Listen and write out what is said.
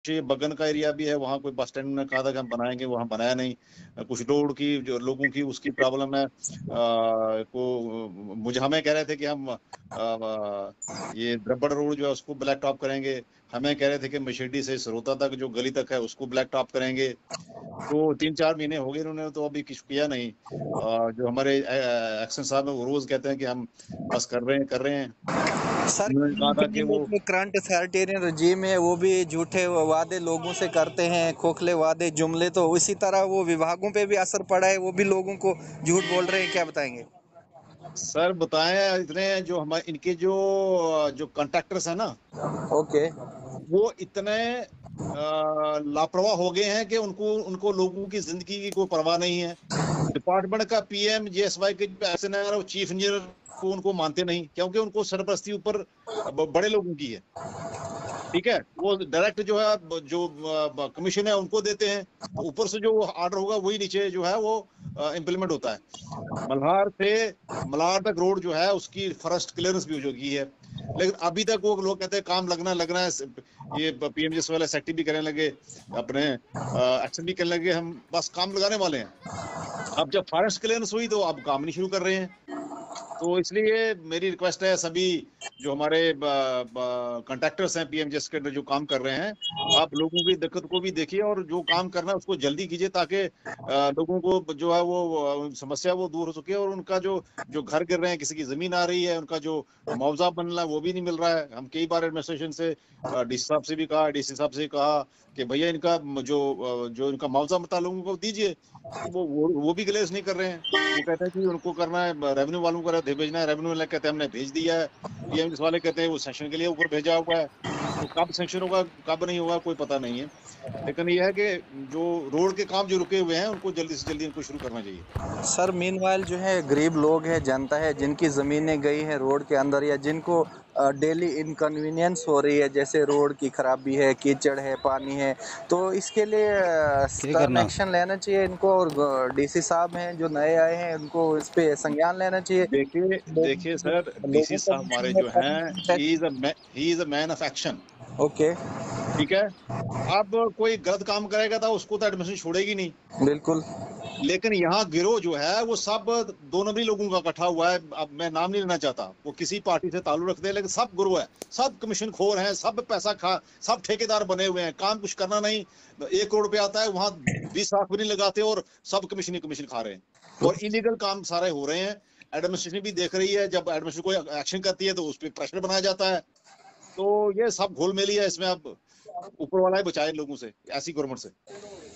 ये बगन का एरिया भी है, वहाँ कोई बस स्टैंड ने कहा था कि हम बनाएंगे, वहाँ बनाया नहीं। कुछ रोड की जो लोगों की उसकी प्रॉब्लम है, को मुझे हमें कह रहे थे कि हम ये द्रबड़ रोड जो है उसको ब्लैक टॉप करेंगे। हमें कह रहे थे कि मशीडी से सरोता तक जो गली तक है उसको ब्लैक टॉप करेंगे। तो 3-4 महीने हो गए इन्होंने तो अभी कुछ किया नहीं। जो हमारे एक्शन साहब है वो रोज कहते हैं कि हम बस कर रहे हैं। सर, उन्होंने कहा था कि वो जो करंट अथॉरिटेरियन रजीम है वो भी झूठे वादे लोगों से करते हैं, खोखले वादे जुमले, तो इसी तरह वो विभागों पे भी असर पड़ा है, वो भी लोगों को झूठ बोल रहे हैं, क्या बताएंगे? सर बताएं, इतने जो हमारे इनके जो जो कॉन्ट्रैक्टर्स है ना, ओके। वो इतने लापरवाह हो गए हैं कि उनको उनको लोगों की जिंदगी की कोई परवाह नहीं है। डिपार्टमेंट का पीएम जेएसवाई के ऐसे वो चीफ इंजीनियर को उनको मानते नहीं, क्योंकि उनको सरपरस्ती ऊपर बड़े लोगों की है। ठीक है, वो डायरेक्ट जो है जो कमीशन है उनको देते हैं, तो ऊपर से जो ऑर्डर होगा वही नीचे जो है वो इम्प्लीमेंट होता है। मल्हार से मल्हार तक रोड जो है उसकी फर्स्ट क्लियरेंस भी हो चुकी है, लेकिन अभी तक वो लोग कहते हैं काम लगना है। ये पीएमजीएस वाले सेक्टी भी करने लगे, अपने एक्शन भी करने लगे, हम बस काम लगाने वाले हैं। अब जब फॉरेस्ट क्लियरेंस हुई तो अब काम नहीं शुरू कर रहे हैं। तो इसलिए मेरी रिक्वेस्ट है सभी जो हमारे कॉन्ट्रैक्टर्स हैं पीएमजीएस के अंदर जो काम कर रहे हैं, आप लोगों की दिक्कत को भी देखिए और जो काम करना है उसको जल्दी कीजिए, ताकि लोगों को जो है वो समस्या वो दूर हो सके, और उनका जो जो घर गिर रहे हैं, किसी की जमीन आ रही है, उनका जो मुआवजा बन रहा है वो भी नहीं मिल रहा है। हम कई बार एडमिनिस्ट्रेशन से डीसी साहब से भी कहा, डीसी साहब से कहा कि भैया इनका जो इनका मुआवजा मता लोगों को दीजिए, तो वो भी ग्लेज नहीं कर रहे हैं। वो कहते हैं कि उनको करना है, रेवेन्यू वालों को भेजना है, रेवेन्यू वाले कहते हैं हमने भेज दिया है, पीएमएस वाले कहते हैं वो सेंक्शन के लिए ऊपर भेजा हुआ है। तो कब सेंक्शन होगा कब नहीं होगा कोई पता नहीं है। लेकिन यह है कि जो रोड के काम जो रुके हुए हैं उनको जल्दी से जल्दी उनको शुरू करना चाहिए। सर, मीनवाइल जो है गरीब लोग हैं, जनता है, जिनकी ज़मीनें गई हैं रोड के अंदर, या जिनको डेली इनकन्वीनियंस हो रही है, जैसे रोड की खराबी है, कीचड़ है, पानी है, तो इसके लिए स्टर्न एक्शन लेना चाहिए इनको, और डीसी साहब हैं जो नए आए हैं उनको इस पे संज्ञान लेना चाहिए। देखिए देखिए सर, डीसी लोगों को साहब हमारे जो हैं, he is a man of action. Okay. ठीक है, अब कोई गलत काम करेगा तो उसको तो एडमिशन छोड़ेगी नहीं। बिल्कुल। लेकिन यहाँ गिरोह जो है वो सब 2 नंबरी लोगों का इकट्ठा हुआ है। अब मैं नाम नहीं लेना चाहता, वो किसी पार्टी से ताल्लुक रखते हैं, लेकिन सब गिरोह है, सब कमीशन खोर हैं, सब पैसा खा, सब ठेकेदार बने हुए हैं, काम कुछ करना नहीं। 1 करोड़ रुपया आता है, वहां 20 लाख भी नहीं लगाते और सब कमीशन ही कमीशन खा रहे हैं, और इलीगल काम सारे हो रहे हैं। एडमिनिस्ट्रेशन भी देख रही है, जब एडमिनिस्ट्रेशन कोई एक्शन करती है तो उस पर प्रेशर बनाया जाता है। तो ये सब घोल मेली है इसमें। अब ऊपर वाला ही बचाए लोगों से, ऐसी गवर्नमेंट से।